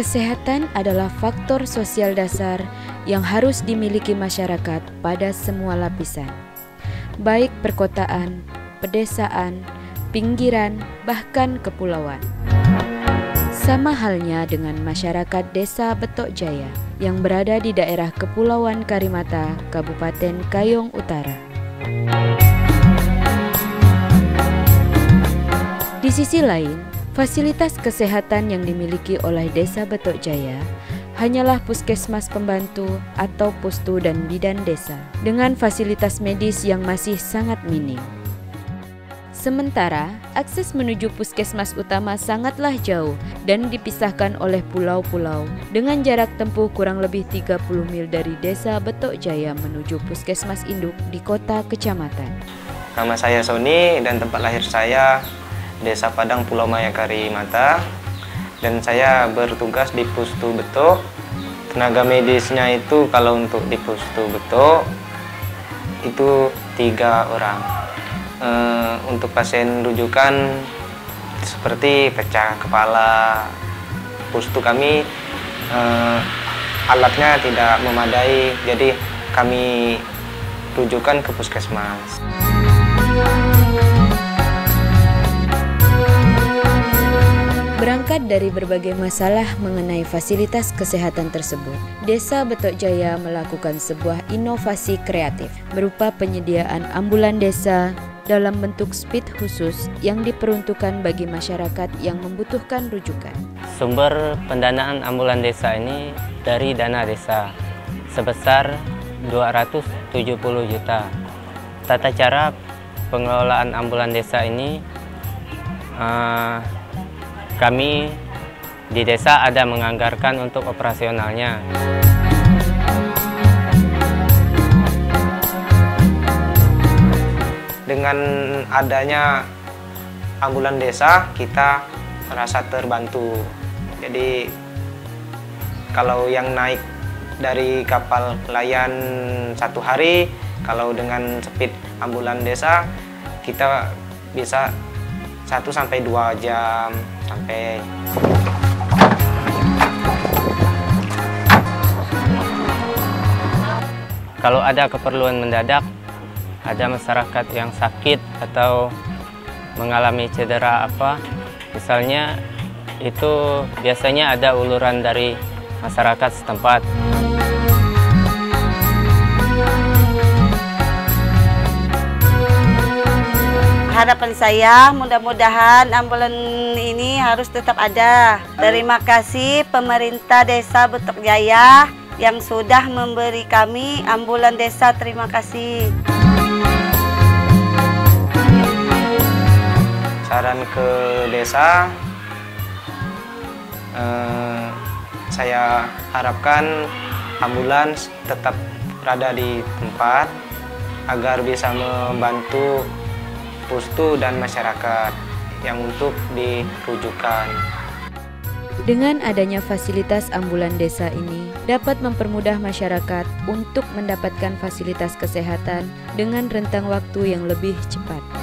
Kesehatan adalah faktor sosial dasar yang harus dimiliki masyarakat pada semua lapisan, baik perkotaan, pedesaan, pinggiran, bahkan kepulauan. Sama halnya dengan masyarakat Desa Betok Jaya yang berada di daerah Kepulauan Karimata, Kabupaten Kayong Utara. Di sisi lain, fasilitas kesehatan yang dimiliki oleh Desa Betok Jaya hanyalah puskesmas pembantu atau pustu dan bidan desa dengan fasilitas medis yang masih sangat minim. Sementara, akses menuju puskesmas utama sangatlah jauh dan dipisahkan oleh pulau-pulau dengan jarak tempuh kurang lebih 30 mil dari Desa Betok Jaya menuju puskesmas induk di kota kecamatan. Nama saya Sony dan tempat lahir saya Desa Padang, Pulau Maya Karimata, dan saya bertugas di Pustu Betok. Tenaga medisnya itu kalau untuk di Pustu Betok itu 3 orang. Untuk pasien rujukan seperti pecah kepala, pustu kami alatnya tidak memadai, jadi kami rujukan ke puskesmas. Berangkat dari berbagai masalah mengenai fasilitas kesehatan tersebut, Desa Betok Jaya melakukan sebuah inovasi kreatif berupa penyediaan ambulan desa dalam bentuk speed khusus yang diperuntukkan bagi masyarakat yang membutuhkan rujukan. Sumber pendanaan ambulan desa ini dari dana desa sebesar 270 juta. Tata cara pengelolaan ambulan desa ini kami di desa ada menganggarkan untuk operasionalnya. Dengan adanya ambulan desa, kita merasa terbantu. Jadi kalau yang naik dari kapal pelayan 1 hari, kalau dengan speed ambulan desa, kita bisa 1-2 jam sampai. Kalau ada keperluan mendadak, ada masyarakat yang sakit atau mengalami cedera apa, misalnya itu biasanya ada uluran dari masyarakat setempat. Harapan saya mudah-mudahan ambulan ini harus tetap ada. Terima kasih pemerintah Desa Betok Jaya yang sudah memberi kami ambulan desa. Terima kasih. Saran ke desa, saya harapkan ambulans tetap berada di tempat agar bisa membantu pustu dan masyarakat yang untuk dirujukan. Dengan adanya fasilitas ambulan desa ini dapat mempermudah masyarakat untuk mendapatkan fasilitas kesehatan dengan rentang waktu yang lebih cepat.